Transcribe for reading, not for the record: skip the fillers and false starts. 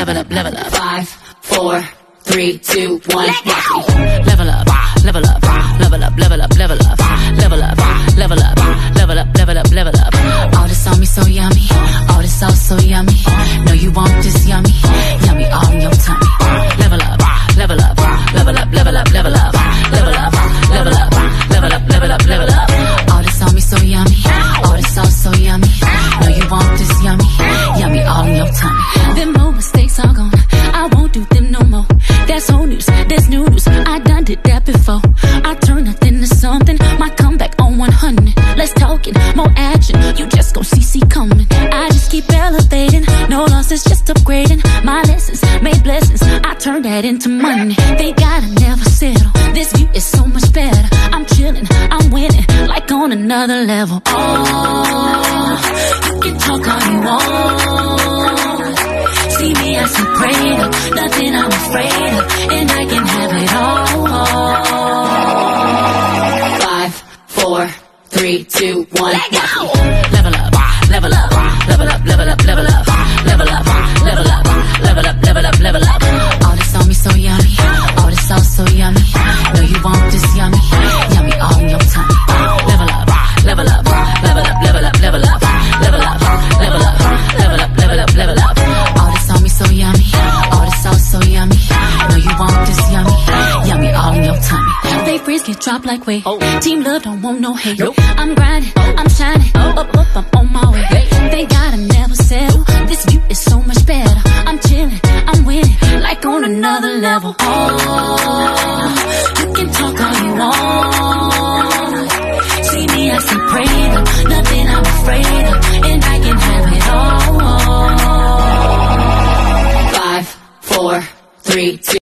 level up, level up. 5, 4, 3, 2, 1. Level up, level up, level up, level up, level up, level up, level up, level up, level up, level up. All this on me so yummy, all this sauce so yummy. No, you want this yummy, yummy all in your tummy. Level up, level up, level up, level up, level up, level up, level up, level up, level up, level up. All this on me so yummy, all this sauce so yummy. No, you want this yummy, yummy all in your tummy. Them old mistakes are gone, I won't do them no more. That's old news, there's new news, I done did that before. I turn nothing to something, my comeback on 100. Let's talk it, more action, you just gon' see coming. I just keep elevating, no losses, just upgrading. My lessons made blessings, I turn that into money. They gotta never settle, this view is so much better. I'm chilling, I'm winning, like on another level. Oh, you can talk all you want. See me as a prayer, nothing I'm afraid of, and I can have it all. 5, 4, 3, 2, 1. Let go! Level up, level up, level up, level up, level up, level up, level up, level up, level up, level up. All this on me so yummy, all this sauce so yummy. No, you want this yummy, yummy all in your tummy. Level up, level up, level up, level up, level up, level up, level up, level up, level up, level up. All this on me so yummy, all this sauce so yummy. No, you want this yummy, yummy all in your tummy. They freeze, get dropped like weight. Oh. Team love don't want no hate. Nope. I'm grinding, I'm shining, up, I'm on my way. They gotta never settle, this view is so much better. I'm chilling, I'm winning, like on another level. Oh, you can talk all you want. See me as a prayer, nothing I'm afraid of, and I can have it all. 5, 4, 3, 2.